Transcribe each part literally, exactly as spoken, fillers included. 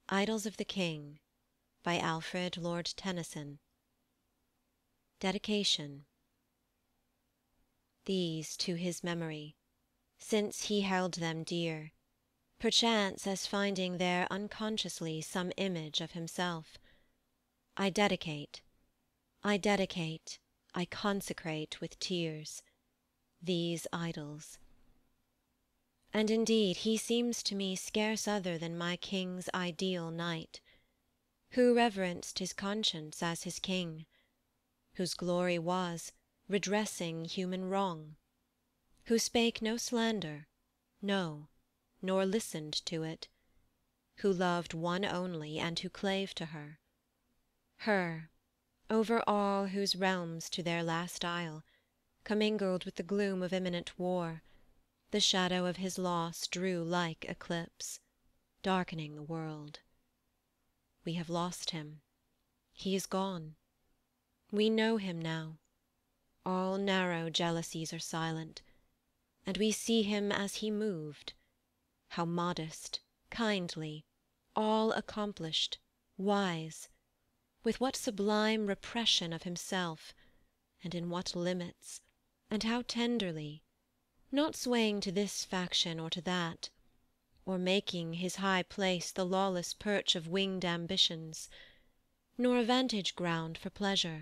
Idylls of the King by Alfred, Lord Tennyson. Dedication. These to his memory, since he held them dear, perchance as finding there unconsciously some image of himself, I dedicate, I dedicate, I consecrate with tears, these idylls. And indeed he seems to me scarce other than my King's ideal knight, who reverenced his conscience as his king, whose glory was redressing human wrong, who spake no slander, no, nor listened to it, who loved one only, and who clave to her, her, over all whose realms to their last isle, commingled with the gloom of imminent war, the shadow of his loss drew like eclipse, darkening the world. We have lost him, he is gone. We know him now, all narrow jealousies are silent, and we see him as he moved, how modest, kindly, all accomplished, wise, with what sublime repression of himself, and in what limits, and how tenderly, not swaying to this faction or to that, or making his high place the lawless perch of winged ambitions, nor a vantage ground for pleasure,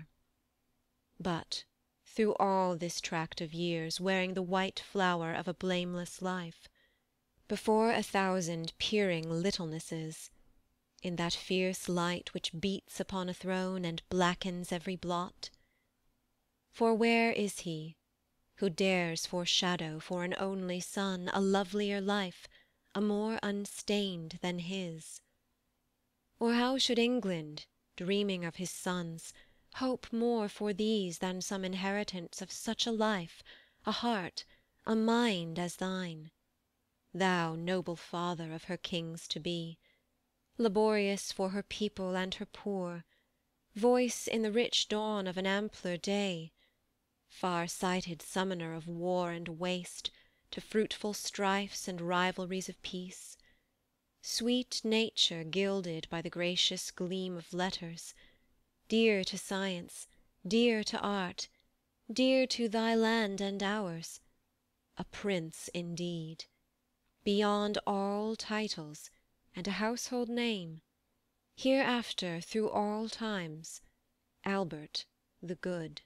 but through all this tract of years wearing the white flower of a blameless life, before a thousand peering littlenesses, in that fierce light which beats upon a throne and blackens every blot. For where is he who dares foreshadow for an only son a lovelier life, a more unstained than his? Or how should England, dreaming of his sons, hope more for these than some inheritance of such a life, a heart, a mind as thine, thou noble father of her kings to be, laborious for her people and her poor, voice in the rich dawn of an ampler day, far-sighted summoner of war and waste to fruitful strifes and rivalries of peace, sweet nature gilded by the gracious gleam of letters, dear to science, dear to art, dear to thy land and ours, a prince indeed, beyond all titles, and a household name, hereafter through all times, Albert the Good.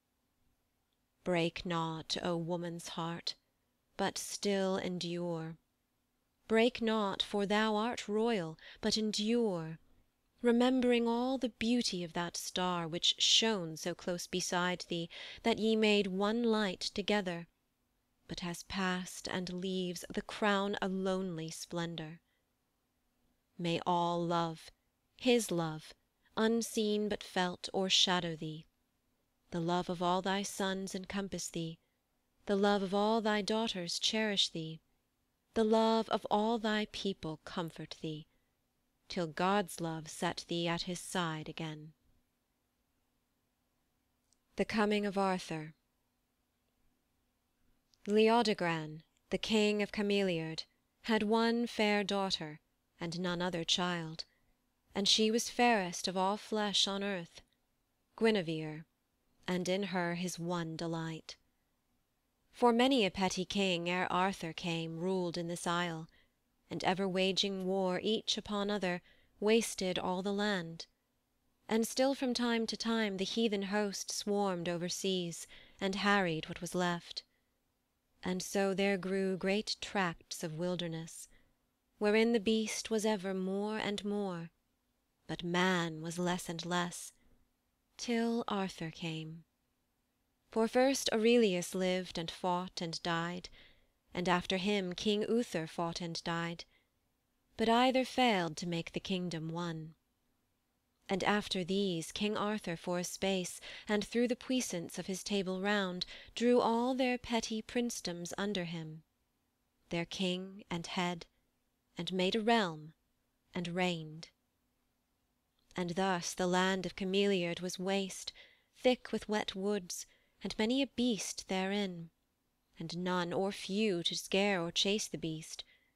Break not, O woman's heart, but still endure. Break not, for thou art royal, but endure, remembering all the beauty of that star which shone so close beside thee that ye made one light together, but has passed and leaves the crown a lonely splendour. May all love, his love, unseen but felt, o'ershadow thee, the love of all thy sons encompass thee, the love of all thy daughters cherish thee, the love of all thy people comfort thee, till God's love set thee at his side again. The Coming of Arthur. Leodogran, the king of Cameliard, had one fair daughter, and none other child, and she was fairest of all flesh on earth, Guinevere, and in her his one delight. For many a petty king ere Arthur came ruled in this isle, and ever waging war each upon other, wasted all the land, and still from time to time the heathen host swarmed over seas, and harried what was left. And so there grew great tracts of wilderness, wherein the beast was ever more and more, but man was less and less, till Arthur came. For first Aurelius lived and fought and died, and after him King Uther fought and died, but either failed to make the kingdom one. And after these King Arthur for a space, and through the puissance of his Table Round, drew all their petty princedoms under him, their king and head, and made a realm, and reigned. And thus the land of Cameliard was waste, thick with wet woods, and many a beast therein, and none or few to scare or chase the beast,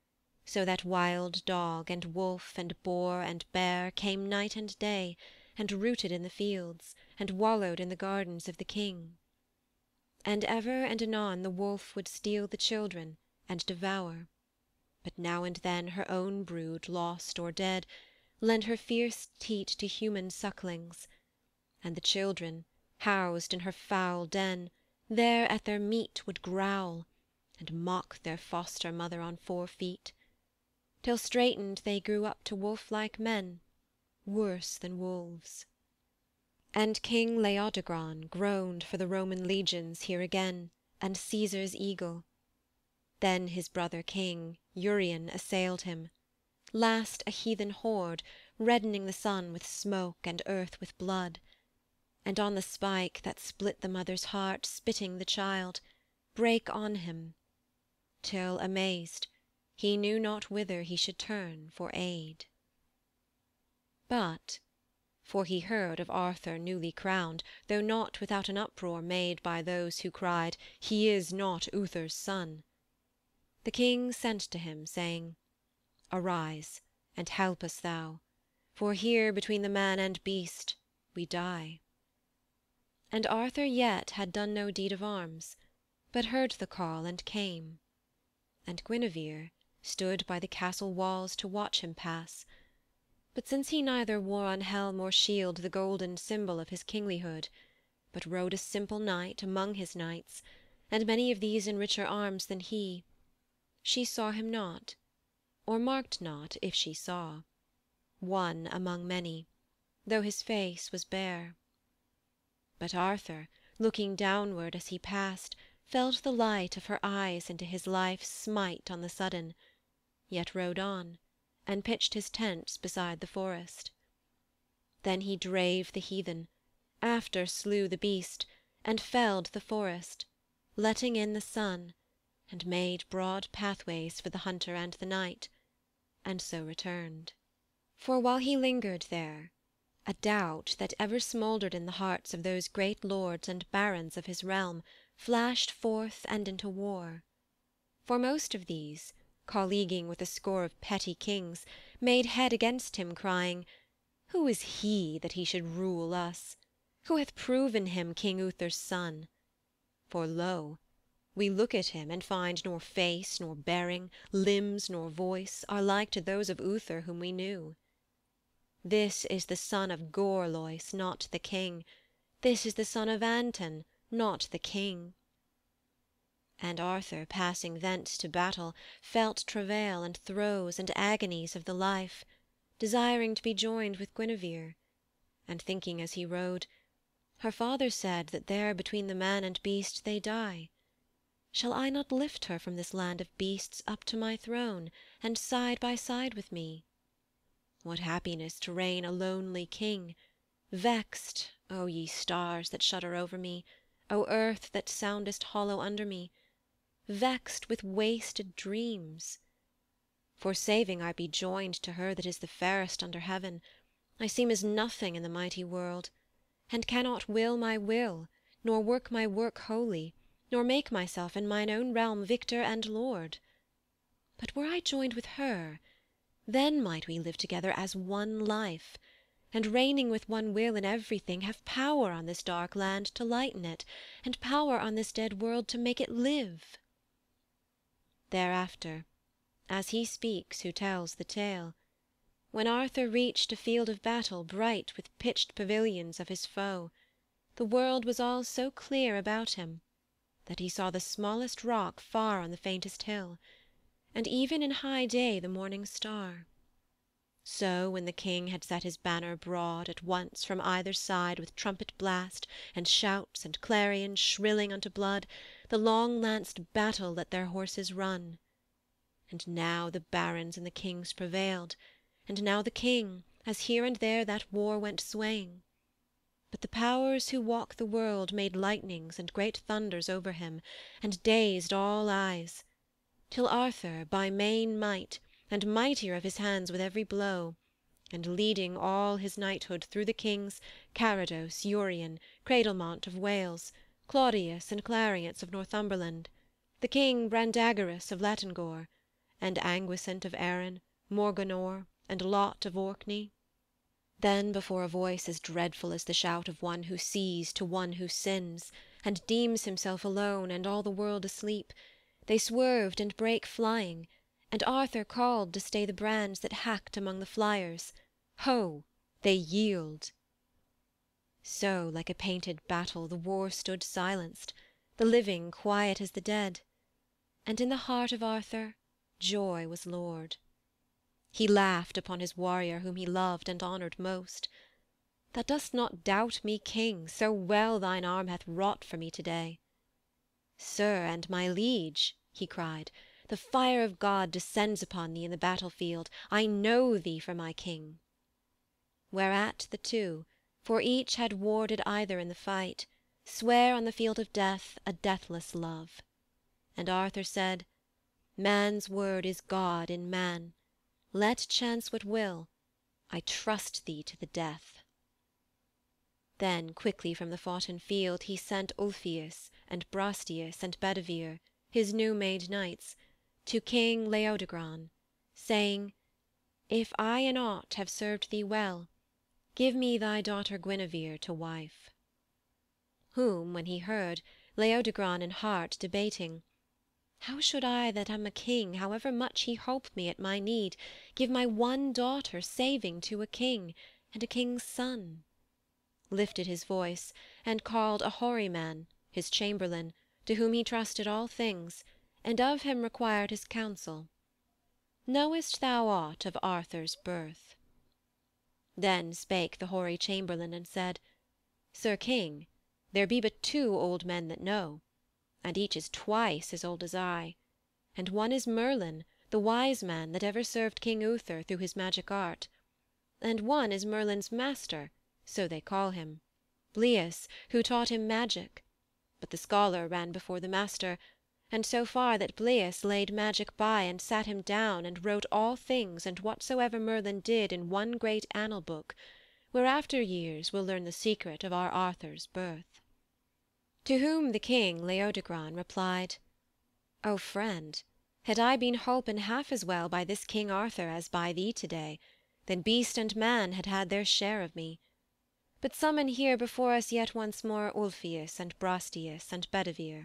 so that wild dog and wolf and boar and bear came night and day, and rooted in the fields, and wallowed in the gardens of the king. And ever and anon the wolf would steal the children and devour, but now and then her own brood, lost or dead, lent her fierce teat to human sucklings, and the children, housed in her foul den, there at their meat would growl, and mock their foster mother on four feet, till straitened they grew up to wolf-like men, worse than wolves. And King Laodogran groaned for the Roman legions here again, and Caesar's eagle. Then his brother king, Urien, assailed him, last a heathen horde, reddening the sun with smoke and earth with blood, and on the spike that split the mother's heart, spitting the child, brake on him, till, amazed, he knew not whither he should turn for aid. But for he heard of Arthur newly crowned, though not without an uproar made by those who cried, "He is not Uther's son." The king sent to him, saying, "Arise, and help us thou, for here between the man and beast we die." And Arthur yet had done no deed of arms, but heard the call and came. And Guinevere stood by the castle walls to watch him pass. But since he neither wore on helm or shield the golden symbol of his kinglihood, but rode a simple knight among his knights, and many of these in richer arms than he, she saw him not, or marked not if she saw, one among many, though his face was bare. But Arthur, looking downward as he passed, felt the light of her eyes into his life smite on the sudden, yet rode on, and pitched his tents beside the forest. Then he drave the heathen, after slew the beast, and felled the forest, letting in the sun, and made broad pathways for the hunter and the knight, and so returned. For while he lingered there, a doubt that ever smouldered in the hearts of those great lords and barons of his realm flashed forth and into war. For most of these, colleaguing with a score of petty kings, made head against him, crying, "Who is he that he should rule us? Who hath proven him King Uther's son? For lo, we look at him and find nor face nor bearing, limbs nor voice, are like to those of Uther whom we knew. This is the son of Gorlois, not the king. This is the son of Anton, not the king." And Arthur, passing thence to battle, felt travail and throes and agonies of the life, desiring to be joined with Guinevere, and thinking as he rode, "Her father said that there between the man and beast they die. Shall I not lift her from this land of beasts up to my throne, and side by side with me? What happiness to reign a lonely king, vexed, O ye stars that shudder over me, O earth that soundest hollow under me, vexed with wasted dreams! For saving I be joined to her that is the fairest under heaven, I seem as nothing in the mighty world, and cannot will my will, nor work my work wholly, nor make myself in mine own realm victor and lord. But were I joined with her, then might we live together as one life, and reigning with one will in everything, have power on this dark land to lighten it, and power on this dead world to make it live." Thereafter, as he speaks who tells the tale, when Arthur reached a field of battle bright with pitched pavilions of his foe, the world was all so clear about him that he saw the smallest rock far on the faintest hill, and even in high day the morning star. So when the king had set his banner broad at once from either side with trumpet blast and shouts and clarions shrilling unto blood, the long-lanced battle let their horses run. And now the barons and the kings prevailed, and now the king, as here and there that war went swaying. But the powers who walk the world made lightnings and great thunders over him, and dazed all eyes, till Arthur by main might, and mightier of his hands with every blow, and leading all his knighthood through the kings Carados, Urien, Cradlemont of Wales, Claudius and Clariance of Northumberland, the king Brandagarus of Latengore, and Anguisant of Erin, Morganore, and Lot of Orkney? Then before a voice as dreadful as the shout of one who sees to one who sins, and deems himself alone and all the world asleep, they swerved and brake flying, and Arthur called to stay the brands that hacked among the flyers. Ho! they yield! So like a painted battle the war stood silenced, the living quiet as the dead, and in the heart of Arthur joy was lord. He laughed upon his warrior whom he loved and honoured most. Thou dost not doubt me, King, so well thine arm hath wrought for me to day. Sir and my liege, he cried, the fire of God descends upon thee in the battle field. I know thee for my king. Whereat the two, for each had warded either in the fight, sware on the field of death a deathless love. And Arthur said, Man's word is God in man. Let chance what will, I trust thee to the death. Then quickly from the foughten field he sent Ulfius and Brastias and Bedivere, his new-made knights, to King Leodogran, saying, If I in aught have served thee well, give me thy daughter Guinevere to wife. Whom, when he heard, Leodogran in heart debating, How should I that am a king, however much he help me at my need, give my one daughter saving to a king, and a king's son? Lifted his voice, and called a hoary man, his chamberlain, to whom he trusted all things, and of him required his counsel. Knowest thou aught of Arthur's birth? Then spake the hoary chamberlain and said, Sir King, there be but two old men that know, and each is twice as old as I, and one is Merlin, the wise man that ever served King Uther through his magic art, and one is Merlin's master, so they call him, Bleus, who taught him magic, but the scholar ran before the master, and so far that Bleus laid magic by and sat him down and wrote all things and whatsoever Merlin did in one great annal book, where after years we'll learn the secret of our Arthur's birth. To whom the king Leodogran replied, O friend, had I been holpen half as well by this King Arthur as by thee to-day, then beast and man had had their share of me. But summon here before us yet once more Ulfius and Brastias and Bedivere.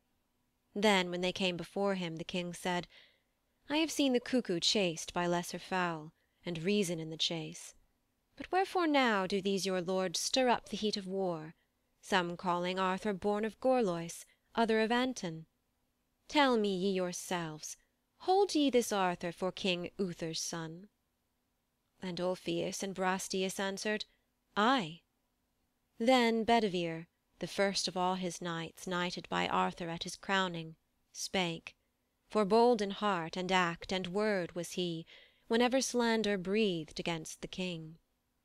Then when they came before him, the king said, I have seen the cuckoo chased by lesser fowl, and reason in the chase. But wherefore now do these your lords stir up the heat of war, some calling Arthur born of Gorlois, other of Anton? Tell me ye yourselves, hold ye this Arthur for King Uther's son? And Ulfius and Brastias answered, Aye. Then Bedivere, the first of all his knights knighted by Arthur at his crowning, spake, for bold in heart and act and word was he, whenever slander breathed against the king.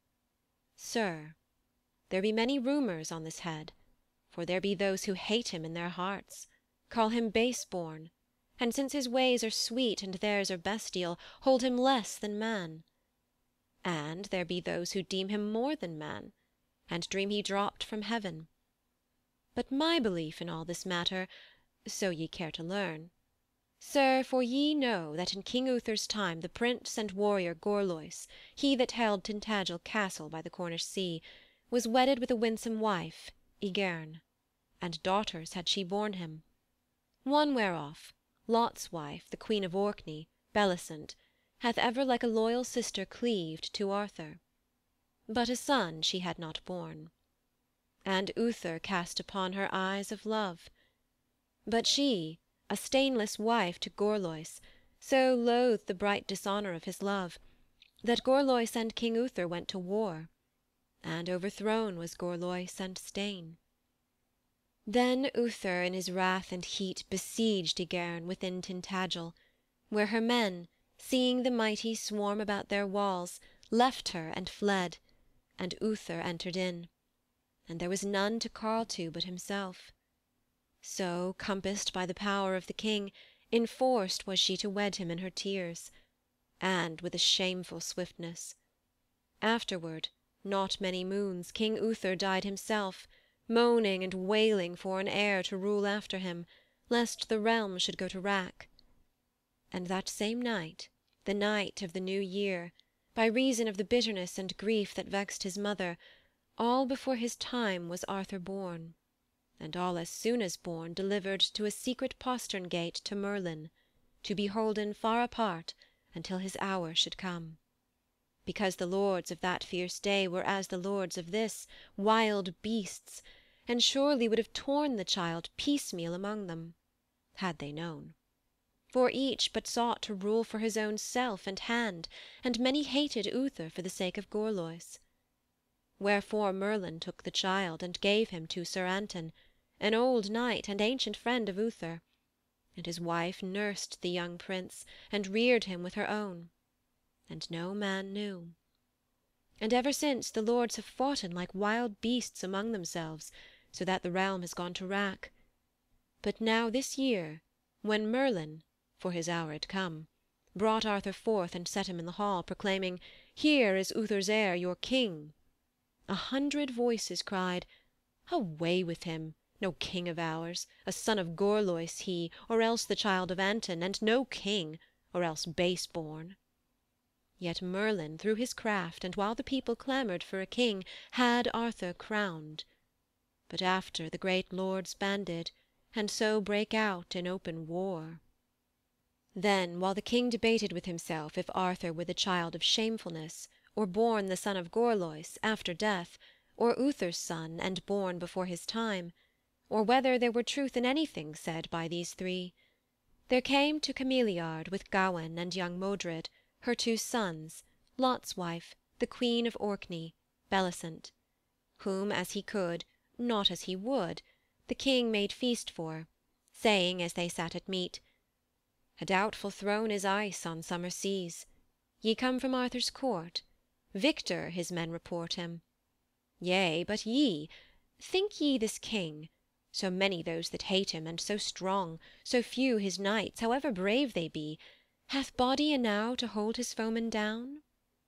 Sir, there be many rumours on this head, for there be those who hate him in their hearts, call him base-born, and since his ways are sweet and theirs are bestial, hold him less than man. And there be those who deem him more than man, and dream he dropped from heaven. But my belief in all this matter, so ye care to learn, sir, for ye know that in King Uther's time the prince and warrior Gorlois, he that held Tintagel castle by the Cornish sea, was wedded with a winsome wife, Igerne, and daughters had she borne him. One whereof, Lot's wife, the Queen of Orkney, Bellicent, hath ever like a loyal sister cleaved to Arthur. But a son she had not borne. And Uther cast upon her eyes of love. But she, a stainless wife to Gorlois, so loathed the bright dishonour of his love, that Gorlois and King Uther went to war, and overthrown was Gorlois and Stain. Then Uther in his wrath and heat besieged Igerne within Tintagel, where her men, seeing the mighty swarm about their walls, left her and fled, and Uther entered in, and there was none to call to but himself. So, compassed by the power of the king, enforced was she to wed him in her tears, and with a shameful swiftness. Afterward, not many moons, King Uther died himself, moaning and wailing for an heir to rule after him, lest the realm should go to wrack. And that same night, the night of the new year, by reason of the bitterness and grief that vexed his mother, all before his time was Arthur born, and all as soon as born delivered to a secret postern gate to Merlin, to be holden far apart until his hour should come. Because the lords of that fierce day were as the lords of this, wild beasts, and surely would have torn the child piecemeal among them, had they known. For each but sought to rule for his own self and hand, and many hated Uther for the sake of Gorlois. Wherefore Merlin took the child, and gave him to Sir Anton, an old knight and ancient friend of Uther, and his wife nursed the young prince, and reared him with her own. And no man knew. And ever since the lords have foughten like wild beasts among themselves, so that the realm has gone to wrack. But now this year, when Merlin, for his hour had come, brought Arthur forth and set him in the hall, proclaiming, "Here is Uther's heir, your king," a hundred voices cried, "Away with him! No king of ours! A son of Gorlois he, or else the child of Anton, and no king, or else base born." Yet Merlin, through his craft, and while the people clamoured for a king, had Arthur crowned. But after the great lords banded, and so brake out in open war. Then, while the king debated with himself if Arthur were the child of shamefulness, or born the son of Gorlois after death, or Uther's son, and born before his time, or whether there were truth in anything said by these three, there came to Cameliard with Gawain and young Modred, her two sons, Lot's wife, the Queen of Orkney, Bellicent, whom as he could, not as he would, the king made feast for, saying as they sat at meat, "A doubtful throne is ice on summer seas. Ye come from Arthur's court? Victor his men report him. Yea, but ye, think ye this king, so many those that hate him, and so strong, so few his knights, however brave they be, hath body enow to hold his foemen down?"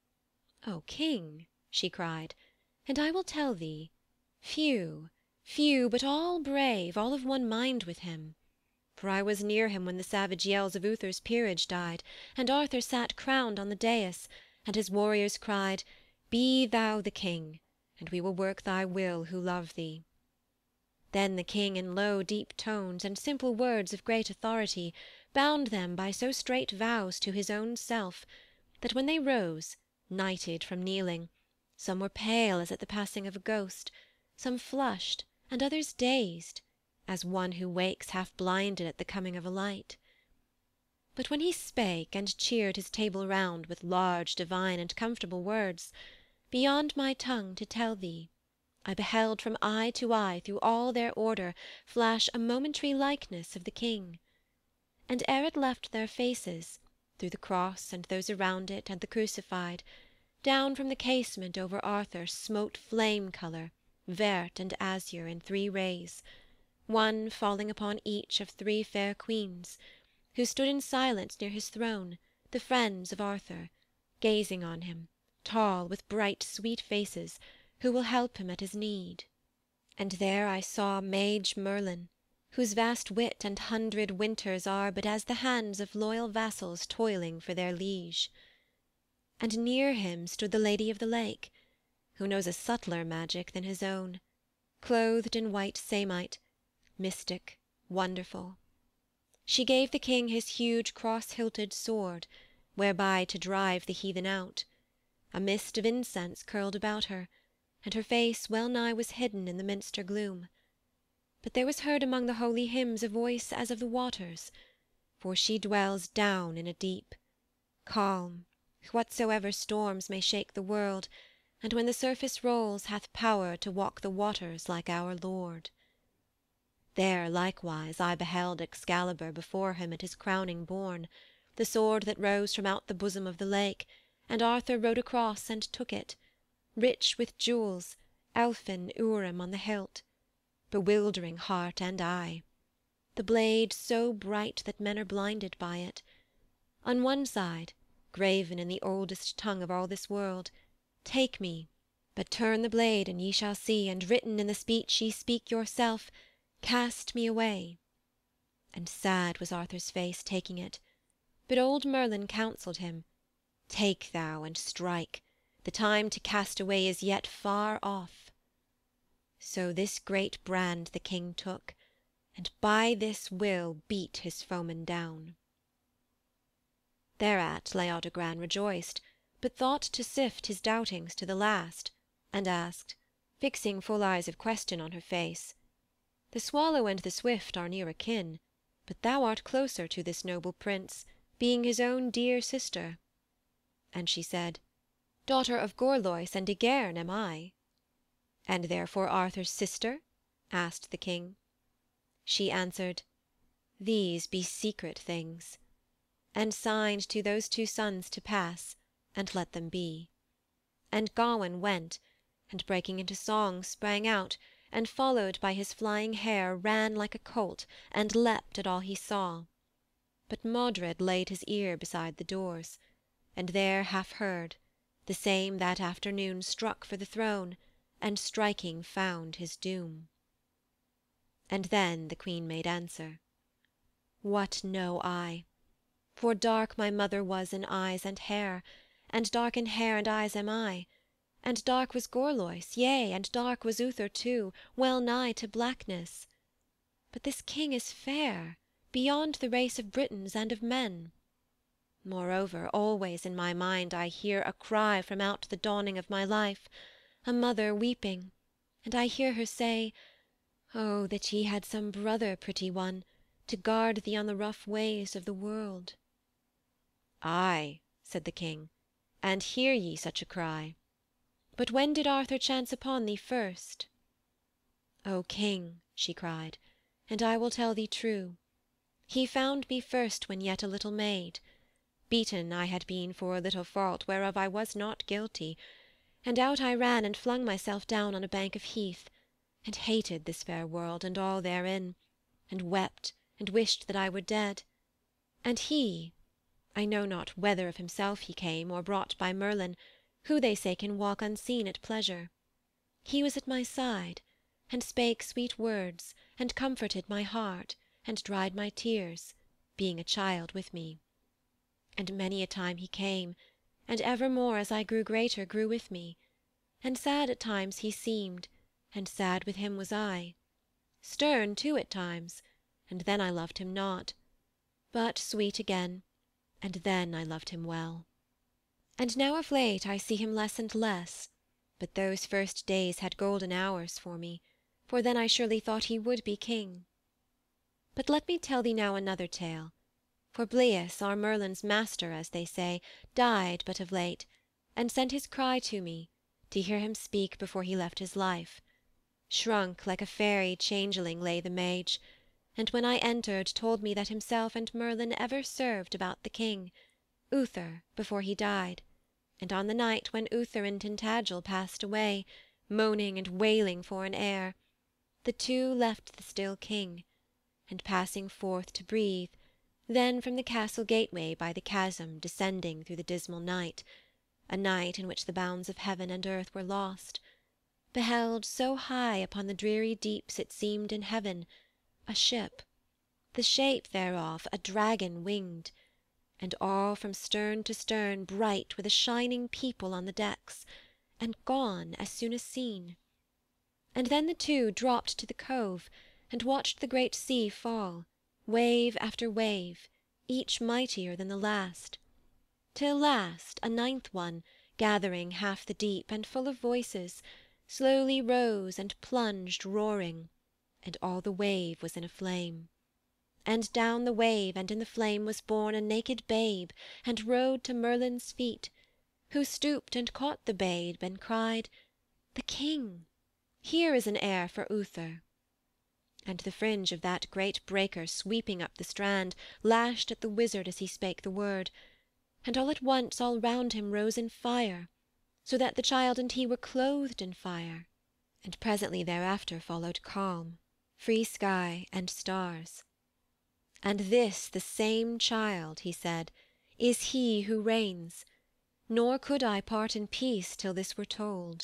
"O king," she cried, "and I will tell thee, few, few, but all brave, all of one mind with him. For I was near him when the savage yells of Uther's peerage died, and Arthur sat crowned on the dais, and his warriors cried, 'Be thou the king, and we will work thy will who love thee.' Then the king in low deep tones, and simple words of great authority, bound them by so strait vows to his own self, that when they rose, knighted from kneeling, some were pale as at the passing of a ghost, some flushed, and others dazed, as one who wakes half blinded at the coming of a light. But when he spake and cheered his table round with large, divine, and comfortable words, beyond my tongue to tell thee, I beheld from eye to eye through all their order flash a momentary likeness of the king. And ere it left their faces, through the cross and those around it and the crucified, down from the casement over Arthur smote flame colour, vert and azure, in three rays, one falling upon each of three fair queens, who stood in silence near his throne, the friends of Arthur, gazing on him, tall, with bright sweet faces, who will help him at his need. And there I saw mage Merlin, whose vast wit and hundred winters are but as the hands of loyal vassals toiling for their liege. And near him stood the Lady of the Lake, who knows a subtler magic than his own, clothed in white samite, mystic, wonderful. She gave the king his huge cross-hilted sword, whereby to drive the heathen out. A mist of incense curled about her, and her face well nigh was hidden in the minster gloom. But there was heard among the holy hymns a voice as of the waters, for she dwells down in a deep, calm, whatsoever storms may shake the world, and when the surface rolls hath power to walk the waters like our Lord. There likewise I beheld Excalibur before him at his crowning born, the sword that rose from out the bosom of the lake, and Arthur rode across and took it, rich with jewels, elfin Urim on the hilt, bewildering heart and eye, the blade so bright that men are blinded by it. On one side, graven in the oldest tongue of all this world, "Take me, but turn the blade and ye shall see, and written in the speech ye speak yourself, Cast me away." And sad was Arthur's face taking it, But old Merlin counselled him, "Take thou and strike, the time to cast away is yet far off." So this great brand the king took, and by this will beat his foeman down. Thereat Leodogran rejoiced, but thought to sift his doubtings to the last, and asked, fixing full eyes of question on her face, "The swallow and the swift are near akin, but thou art closer to this noble prince, being his own dear sister." And she said, "Daughter of Gorlois and Igairn am I." "And therefore Arthur's sister?" asked the king. She answered, "These be secret things," and signed to those two sons to pass, and let them be. And Gawain went, and breaking into song sprang out, and followed by his flying hair ran like a colt, and leapt at all he saw. But Modred laid his ear beside the doors, and there half heard, the same that afternoon struck for the throne, and striking found his doom. And then the Queen made answer, "What know I? For dark my mother was in eyes and hair, and dark in hair and eyes am I, and dark was Gorlois, yea, and dark was Uther too, well nigh to blackness. But this king is fair, beyond the race of Britons and of men. Moreover, always in my mind I hear a cry from out the dawning of my life, a mother weeping, and I hear her say, 'Oh, that ye had some brother, pretty one, to guard thee on the rough ways of the world.'" "Ay," said the king, "and hear ye such a cry? But when did Arthur chance upon thee first?" "O king," she cried, "and I will tell thee true. He found me first when yet a little maid. Beaten I had been for a little fault whereof I was not guilty, and out I ran and flung myself down on a bank of heath, and hated this fair world and all therein, and wept and wished that I were dead. And he, I know not whether of himself he came, or brought by Merlin, who they say can walk unseen at pleasure, he was at my side, and spake sweet words, and comforted my heart, and dried my tears, being a child with me. And many a time he came, and evermore as I grew greater grew with me, and sad at times he seemed, and sad with him was I, stern too at times, and then I loved him not, but sweet again, and then I loved him well. And now of late I see him less and less, but those first days had golden hours for me, for then I surely thought he would be king. But let me tell thee now another tale, for Blias, our Merlin's master, as they say, died but of late, and sent his cry to me, to hear him speak before he left his life. Shrunk like a fairy changeling lay the mage, and when I entered told me that himself and Merlin ever served about the king, Uther, before he died, and on the night when Uther in Tintagel passed away, moaning and wailing for an heir, the two left the still king, and passing forth to breathe, then from the castle gateway by the chasm descending through the dismal night, a night in which the bounds of heaven and earth were lost, beheld so high upon the dreary deeps it seemed in heaven, a ship, the shape thereof a dragon winged, and all from stern to stern bright with a shining people on the decks, and gone as soon as seen. And then the two dropped to the cove, and watched the great sea fall, wave after wave, each mightier than the last, till last a ninth one, gathering half the deep, and full of voices, slowly rose and plunged roaring, and all the wave was in a flame. And down the wave and in the flame was borne a naked babe, and rode to Merlin's feet, who stooped and caught the babe, and cried, "The king! Here is an heir for Uther." And the fringe of that great breaker sweeping up the strand lashed at the wizard as he spake the word, and all at once all round him rose in fire, so that the child and he were clothed in fire. And presently thereafter followed calm, free sky and stars. "And this the same child," he said, "is he who reigns, nor could I part in peace till this were told."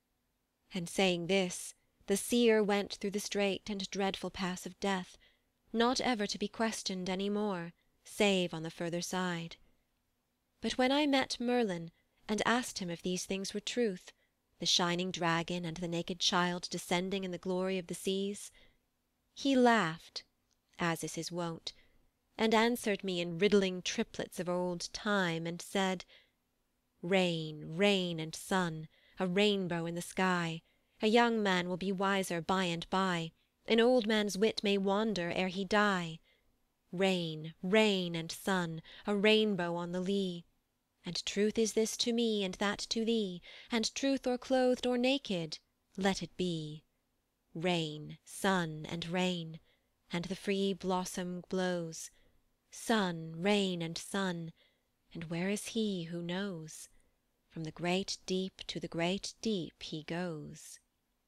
And saying this, the seer went through the strait and dreadful pass of death, not ever to be questioned any more, save on the further side. But when I met Merlin, and asked him if these things were truth, the shining dragon and the naked child descending in the glory of the seas, he laughed, as is his wont, and answered me in riddling triplets of old time, and said, "Rain, rain and sun, a rainbow in the sky, a young man will be wiser by and by, an old man's wit may wander ere he die. Rain, rain and sun, a rainbow on the lea, and truth is this to me and that to thee, and truth or clothed or naked, let it be. Rain, sun and rain, and the free blossom blows, sun, rain and sun, and where is he who knows? From the great deep to the great deep he goes."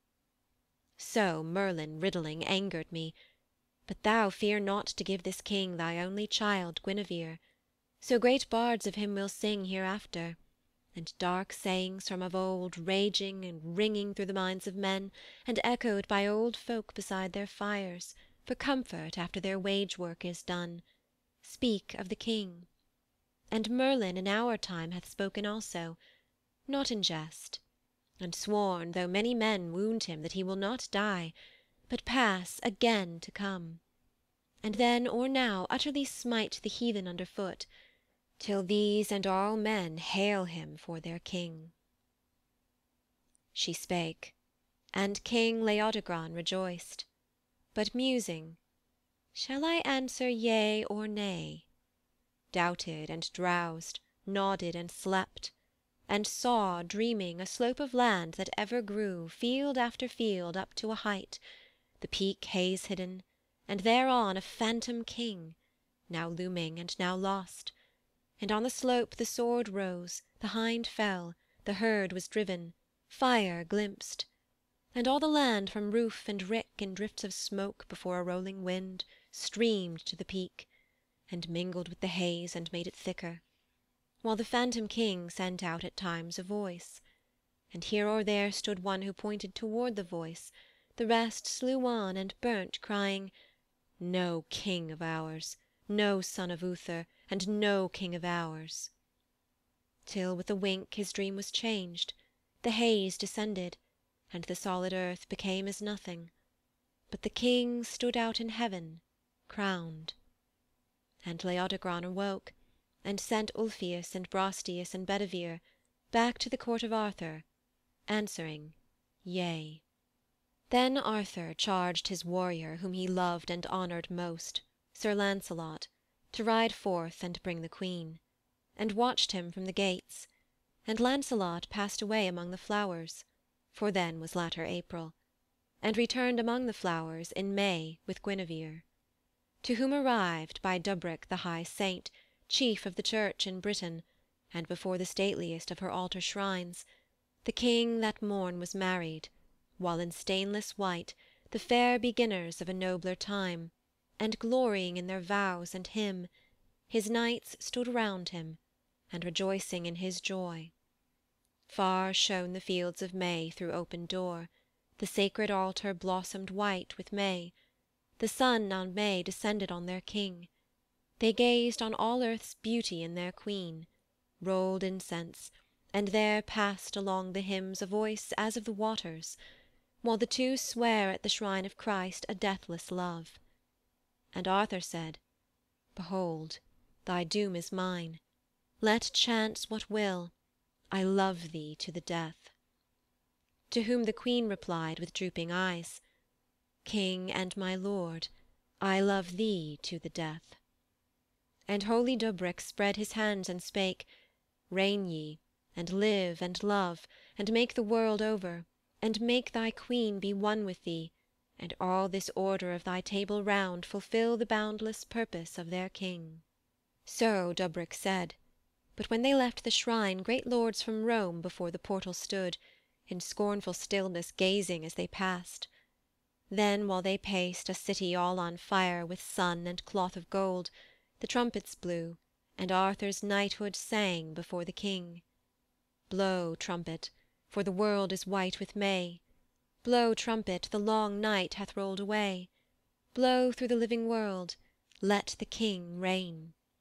So Merlin riddling angered me, "But thou fear not to give this king thy only child Guinevere, so great bards of him will sing hereafter, and dark sayings from of old raging and ringing through the minds of men, and echoed by old folk beside their fires, for comfort after their wage work is done, speak of the king. And Merlin in our time hath spoken also, not in jest, and sworn, though many men wound him, that he will not die, but pass again to come, and then or now utterly smite the heathen under foot, till these and all men hail him for their king." She spake, and King Leodogran rejoiced, but musing, "Shall I answer yea or nay?" doubted and drowsed, nodded and slept, and saw, dreaming, a slope of land that ever grew, field after field, up to a height, the peak haze hidden, and thereon a phantom king, now looming and now lost. And on the slope the sword rose, the hind fell, the herd was driven, fire glimpsed, and all the land from roof and rick in drifts of smoke before a rolling wind streamed to the peak, and mingled with the haze and made it thicker, while the phantom king sent out at times a voice, and here or there stood one who pointed toward the voice, the rest slew on and burnt, crying, "No king of ours, no son of Uther, and no king of ours." Till with a wink his dream was changed, the haze descended, and the solid earth became as nothing, but the king stood out in heaven, crowned. And Leodogran awoke, and sent Ulfius and Brastias and Bedivere back to the court of Arthur, answering yea. Then Arthur charged his warrior whom he loved and honoured most, Sir Lancelot, to ride forth and bring the Queen, and watched him from the gates, and Lancelot passed away among the flowers, for then was latter April, and returned among the flowers in May with Guinevere. To whom arrived, by Dubric the high saint, chief of the church in Britain, and before the stateliest of her altar shrines, the king that morn was married, while in stainless white the fair beginners of a nobler time, and glorying in their vows and hymn, his knights stood round him, and rejoicing in his joy. Far shone the fields of May through open door, the sacred altar blossomed white with May, the sun on May descended on their king, they gazed on all earth's beauty in their queen, rolled incense, and there passed along the hymns a voice as of the waters, while the two sware at the shrine of Christ a deathless love. And Arthur said, "Behold, thy doom is mine, let chance what will, I love thee to the death." To whom the Queen replied with drooping eyes, "King and my lord, I love thee to the death." And holy Dubric spread his hands and spake, "Reign ye, and live and love, and make the world over, and make thy Queen be one with thee, and all this order of thy Table Round fulfil the boundless purpose of their king." So Dubric said, but when they left the shrine, great lords from Rome before the portal stood, in scornful stillness gazing as they passed. Then while they paced a city all on fire with sun and cloth of gold, the trumpets blew, and Arthur's knighthood sang before the king. Blow, trumpet, for the world is white with May. Blow, trumpet, the long night hath rolled away. Blow through the living world, let the king reign.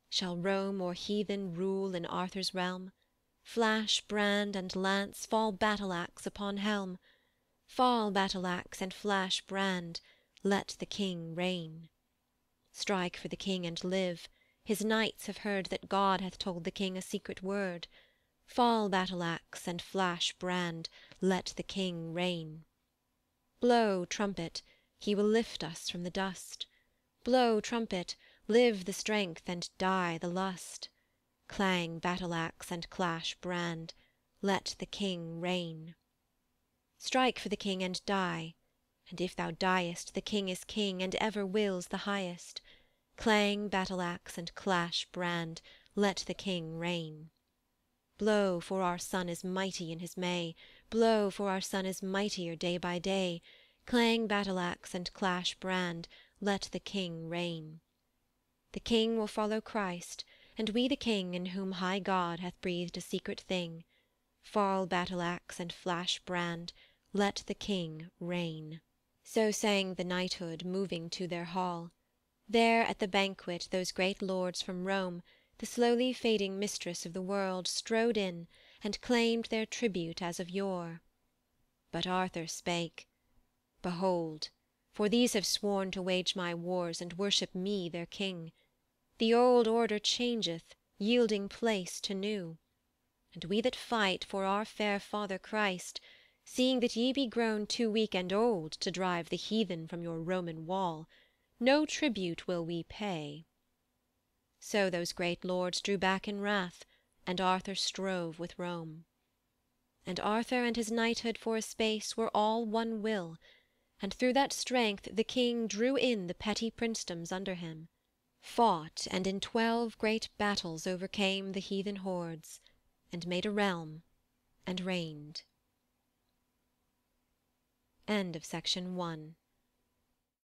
Shall Rome or heathen rule in Arthur's realm? Flash brand and lance, fall battle-axe upon helm, fall battle-axe and flash brand, let the King reign. Strike for the King and live, his knights have heard that God hath told the King a secret word. Fall battle-axe and flash brand, let the King reign. Blow trumpet, he will lift us from the dust. Blow trumpet, live the strength and die the lust. Clang battle-axe and clash brand, let the King reign. Strike for the King and die, and if thou diest, the King is King and ever wills the highest. Clang battle-axe and clash brand, let the King reign. Blow, for our Son is mighty in his May, blow, for our Son is mightier day by day. Clang battle-axe and clash brand, let the King reign. The King will follow Christ, and we the King in whom high God hath breathed a secret thing. Fall battle-axe and flash brand, let the King reign. So sang the knighthood, moving to their hall. There at the banquet those great lords from Rome, the slowly fading mistress of the world, strode in, and claimed their tribute as of yore. But Arthur spake, Behold, for these have sworn to wage my wars, and worship me their King. The old order changeth, yielding place to new. And we that fight for our fair Father Christ, seeing that ye be grown too weak and old to drive the heathen from your Roman wall, no tribute will we pay. So those great lords drew back in wrath, and Arthur strove with Rome. And Arthur and his knighthood for a space were all one will, and through that strength the King drew in the petty princedoms under him, fought, and in twelve great battles overcame the heathen hordes, and made a realm, and reigned. End of section one.